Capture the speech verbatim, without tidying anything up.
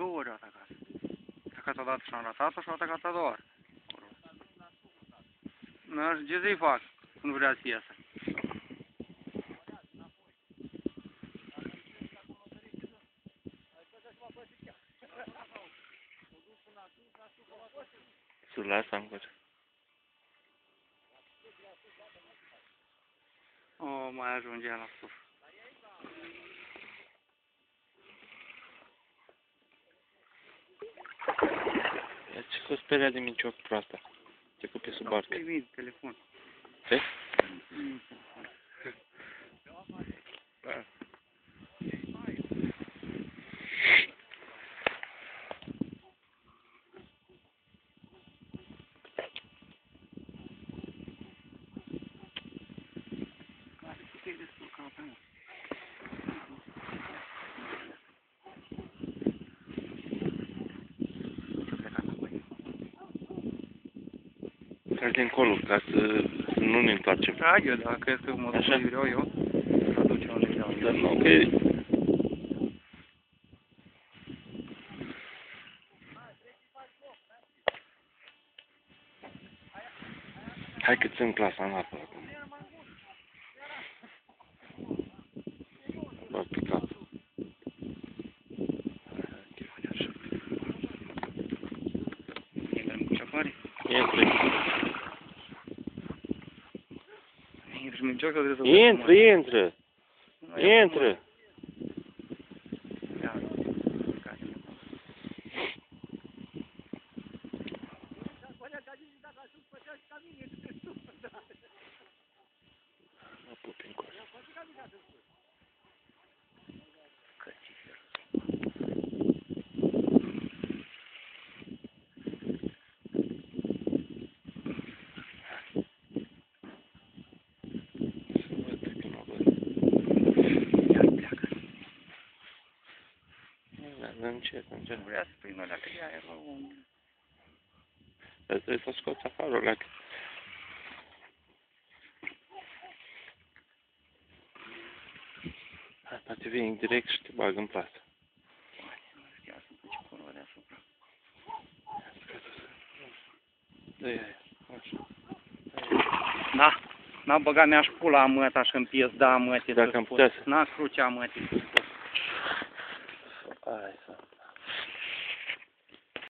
două ori a atacat. A atacat odată și am ratat-o și a atacat a doua ori. Ce să-i fac? Nu vrea să iasă. Să lasă încă. O, mai ajungea la sus. Ia ce că speria de micioc proasta. Ce că pe sub barcă. Primit telefon. Ce? Trage încolo, ca să, să nu ne întoarcem. Trag eu, dacă crezi că mă duc să vreau eu, să duce unde vreau eu. Dar nu, că... Hai că țin clasa în apă acum. Bag pe cap. Intrăm cu șofării? Intră. Intră în micioc sau trebuie să... Intră, intră! Intră! Mă pup în coasă. Încet, încet. Vrea să primă dacă e aer la unde. Dar trebuie să scoți afară, leacă. Hai, poate vine direct și te bag în plasă. Ia să duce curva deasupra. Dă-i aia, așa. Da, n-a băgat mi-aș pula măta și în pies, da mătii. Dacă am putea să... N-a crucea mătii. Hai.